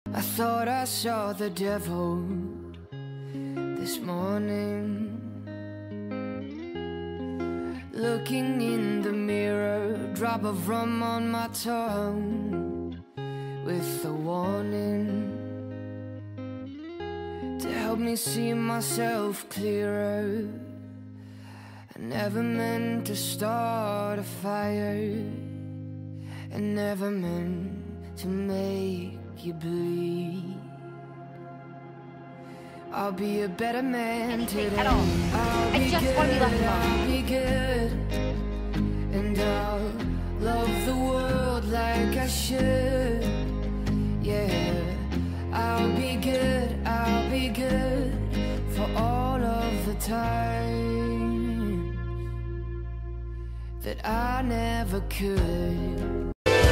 I thought I saw the devil this morning, looking in the mirror, drop of rum on my tongue, with a warning to help me see myself clearer. I never meant to start a fire, and never meant to make you bleed. I'll be a better man today. I'll be good, and I'll love the world like I should. Yeah, I'll be good for all of the time that I never could.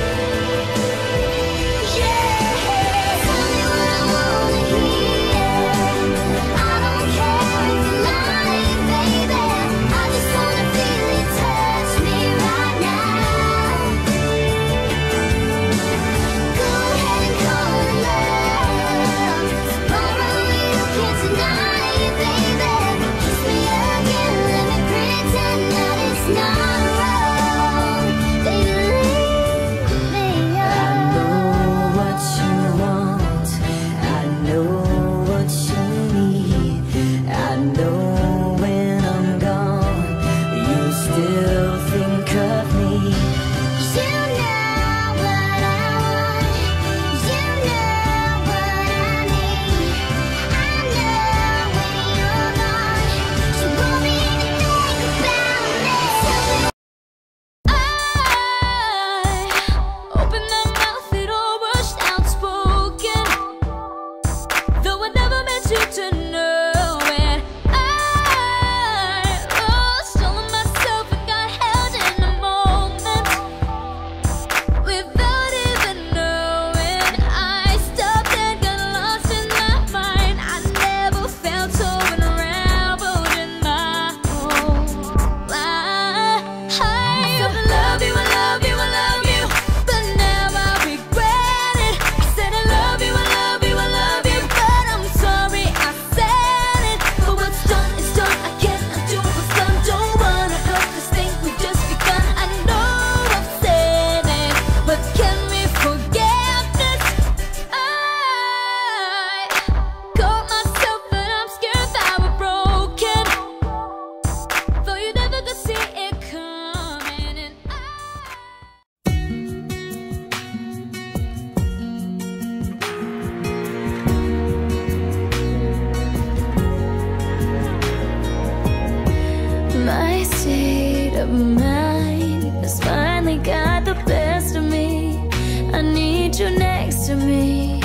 My state of mind has finally got the best of me. I need you next to me.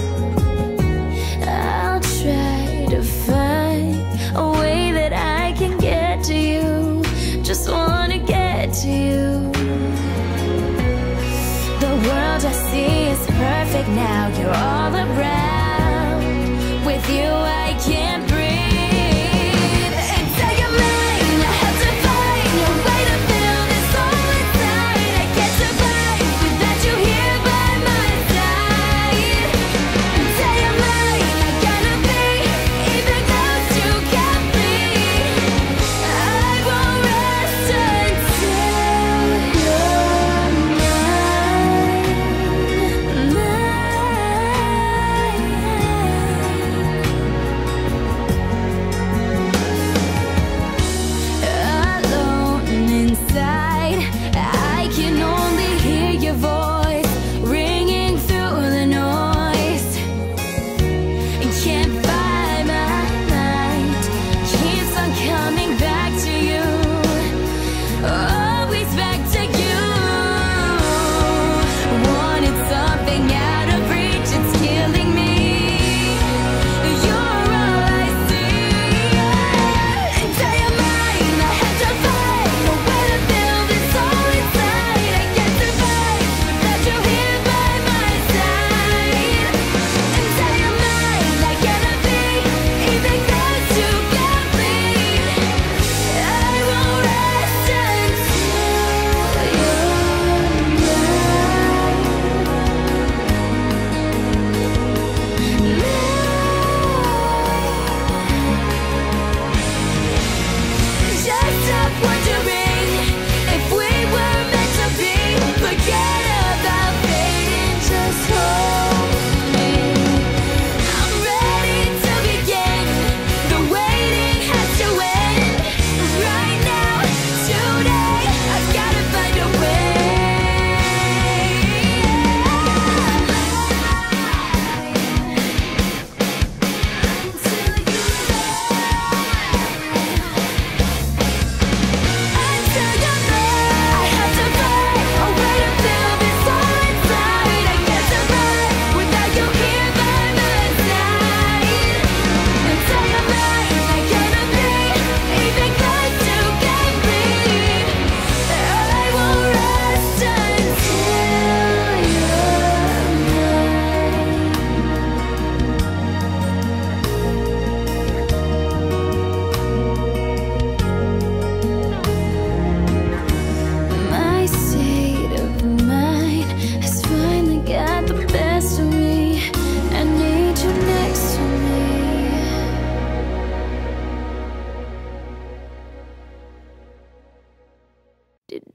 I'll try to find a way that I can get to you. Just wanna get to you. The world I see is perfect now. You're all around. With you I can't breathe.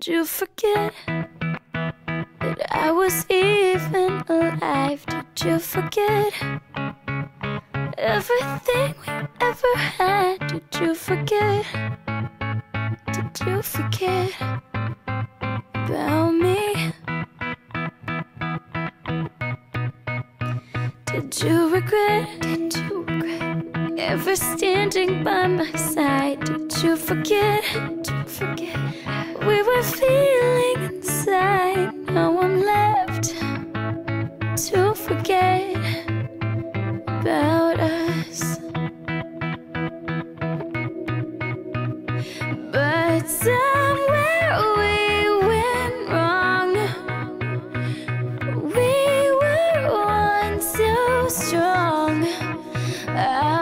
Did you forget that I was even alive? Did you forget everything we ever had? Did you forget? Did you forget about me? Did you regret? Ever standing by my side? Did you forget? We were feeling inside. Now I'm left to forget about us. But somewhere we went wrong. We were once so strong.